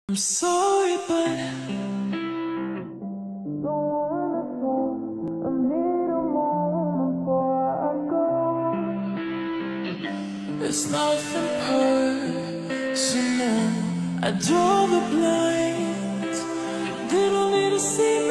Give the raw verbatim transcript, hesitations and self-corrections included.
I'm sorry, but don't wanna talk. I need a moment before I go. It's nothing personal. I draw the blinds. They don't need to see me.